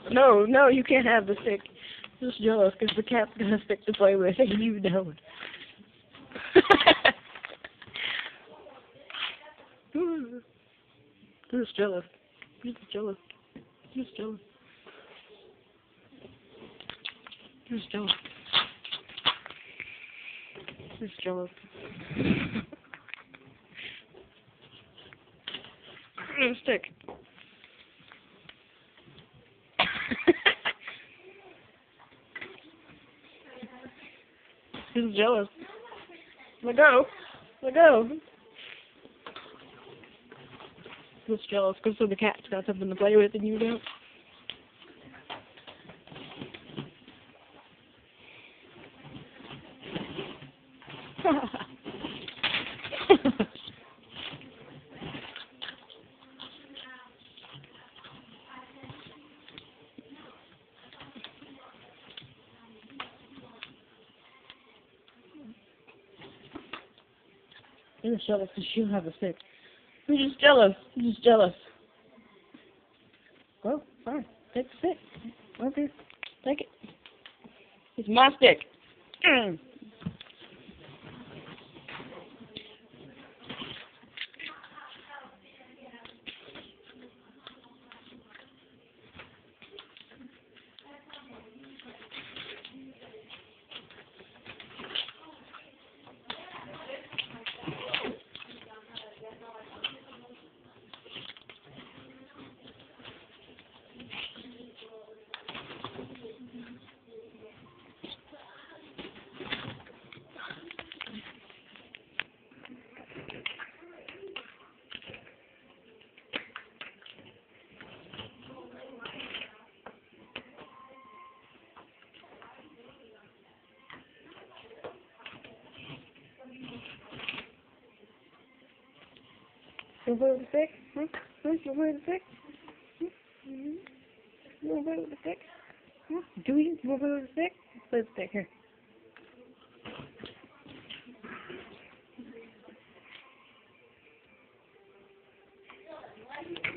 No, no, you can't have the stick. Just jealous because the cat's got a stick to play with and you don't. Just jealous. Just jealous. Just jealous. Just jealous. Just jealous. Stick. He's jealous. Let go. Let go. He's jealous because the cat's got something to play with and you don't. You're just jealous because you don't have a stick. You're just jealous. You're just jealous. Well, fine. Take the stick. Okay. Take it. It's my stick. You want to play with the stick? Huh? Huh? You want to play with the stick? You want to play with the stick? Huh? Do you? You want to play with the stick? Play with the stick, here.